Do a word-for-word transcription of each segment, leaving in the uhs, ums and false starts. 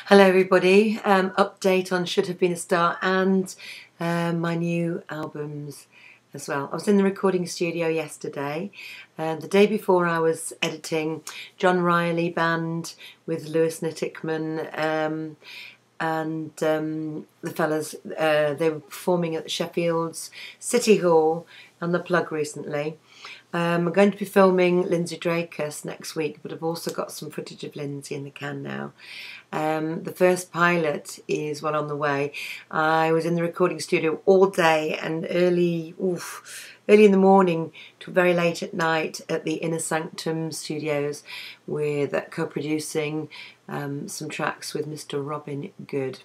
Hello everybody, um, update on Should Have Been a Star and um, my new albums as well. I was in the recording studio yesterday. Uh, the day before I was editing John Riley Band with Lewis Nittickman um, and um, the fellas. Uh, they were performing at Sheffield's City Hall on the Plug recently. Um, I'm going to be filming Lindsay Drakus next week, but I've also got some footage of Lindsay in the can now. Um, the first pilot is well on the way. I was in the recording studio all day and early, oof, early in the morning to very late at night at the Inner Sanctum Studios with uh, co-producing um, some tracks with Mister Robin Good.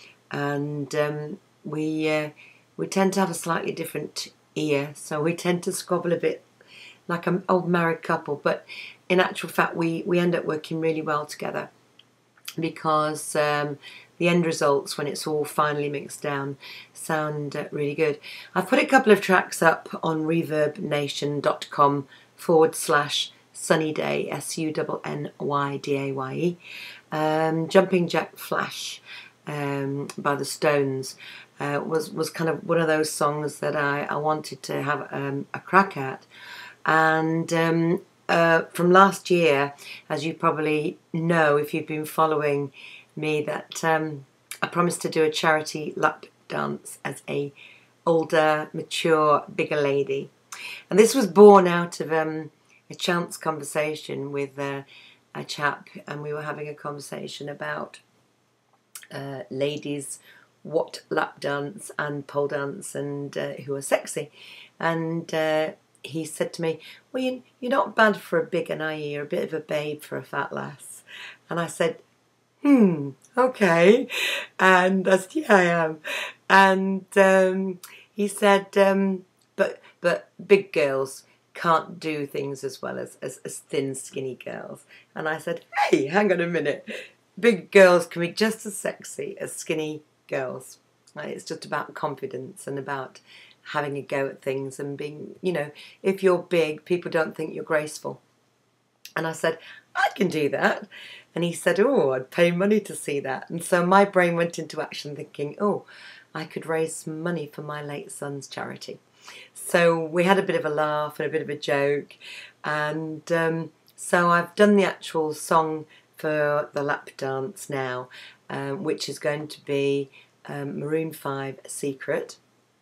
And um, we, uh, we tend to have a slightly different ear, so we tend to squabble a bit like an old married couple, but in actual fact we, we end up working really well together because um, the end results, when it's all finally mixed down, sound uh, really good. I've put a couple of tracks up on reverbnation.com forward slash Sunny Daye, S U N N Y D A Y E. Um, Jumping Jack Flash um, by the Stones uh, was, was kind of one of those songs that I, I wanted to have um, a crack at. And um, uh, from last year, as you probably know if you've been following me, that um, I promised to do a charity lap dance as a older, mature, bigger lady. And this was born out of um, a chance conversation with uh, a chap, and we were having a conversation about uh, ladies, what lap dance and pole dance, and uh, who are sexy. And uh, he said to me, well, you, you're not bad for a big one, are you? You're a bit of a babe for a fat lass. And I said, hmm, okay. And I said, yeah, I am. And um, he said, um, but but big girls can't do things as well as, as, as thin, skinny girls. And I said, hey, hang on a minute. Big girls can be just as sexy as skinny girls. Like, it's just about confidence and about having a go at things and being, you know, if you're big, people don't think you're graceful. And I said, I can do that. And he said, oh, I'd pay money to see that. And so my brain went into action thinking, oh, I could raise some money for my late son's charity. So we had a bit of a laugh and a bit of a joke. And um, so I've done the actual song for the lap dance now, um, which is going to be um, Maroon five Secret.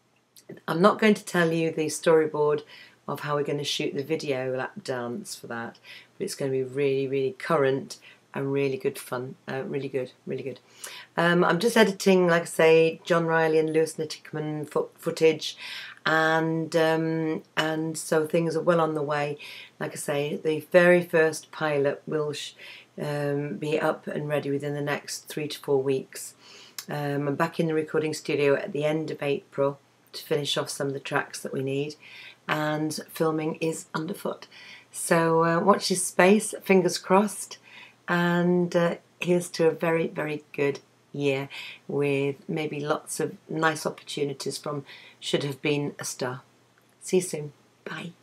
I'm not going to tell you the storyboard of how we're going to shoot the video lap dance for that, but it's going to be really, really current and really good fun. Uh, really good, really good. Um, I'm just editing, like I say, John Riley and Lewis Nittickman fo footage, and um, and so things are well on the way. Like I say, the very first pilot will sh um, be up and ready within the next three to four weeks. Um, I'm back in the recording studio at the end of April to finish off some of the tracks that we need, and filming is underfoot. So uh, watch this space, fingers crossed, and uh, here's to a very, very good year with maybe lots of nice opportunities from Should Have Been a Star. See you soon. Bye.